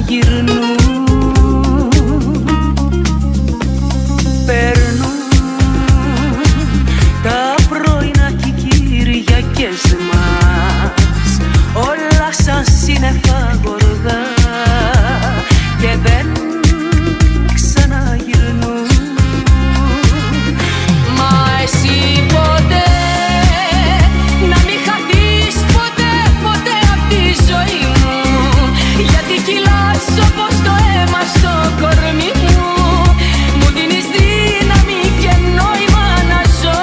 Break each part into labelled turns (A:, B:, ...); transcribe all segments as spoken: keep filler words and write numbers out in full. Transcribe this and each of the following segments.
A: ξαναγυρνούν. Περνούν τα πρωινά κι οι Κυριακές μας, όλα σαν σύννεφα γοργά και δεν ξαναγυρνούν. Μα εσύ ποτέ να μην χαθείς ποτέ, ποτέ απ' τη ζωή μου, γιατί κυλάς όπως το αίμα στο κορμί μου. Μου δίνεις δύναμη και νόημα να ζω.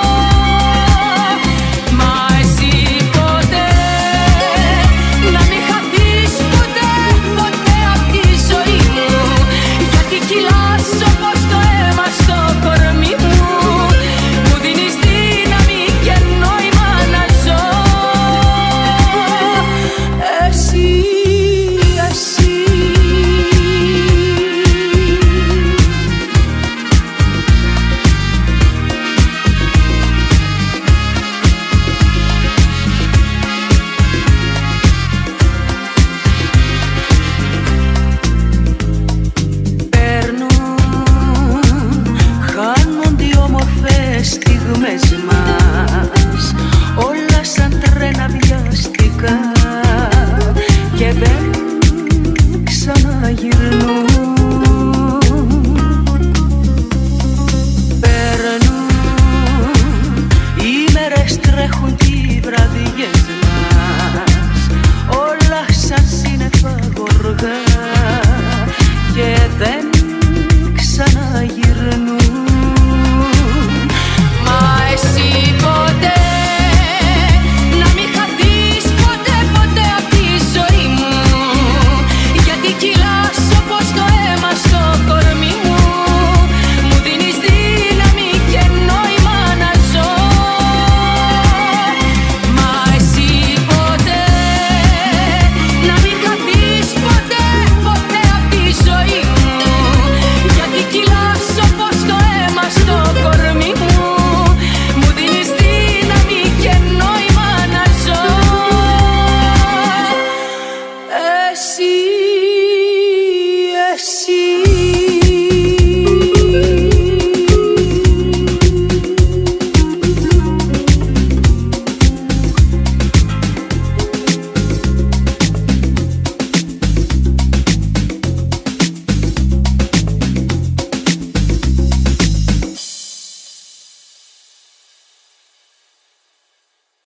A: Μα εσύ ποτέ να μην χαθείς ποτέ, ποτέ απ' τη ζωή μου, γιατί κυλάς όπως το αίμα στο κορμί μου. Μου δίνεις δύναμη και νόημα να ζω. Εσύ, εσύ. Στιγμές μας όλα σαν τρένα βιαστικά και δεν ξαναγυρνούν. Περνούν οι μέρες, τρέχουν κι οι βραδιές μας, όλα σαν σύννεφα γοργά και δεν ξαναγυρνούν. Εσύ ποτέ να μην χαθείς ποτέ, ποτέ απ' τη ζωή μου, γιατί κυλάς όπως το αίμα στο κορμί μου. Μου δίνεις δύναμη και νόημα να ζω. Μα εσύ ποτέ να μην χαθείς ποτέ, ποτέ απ' τη ζωή μου, γιατί κυλάς όπως το αίμα στο κορμί μου. Μου δίνεις δύναμη και νόημα να ζω. Εσύ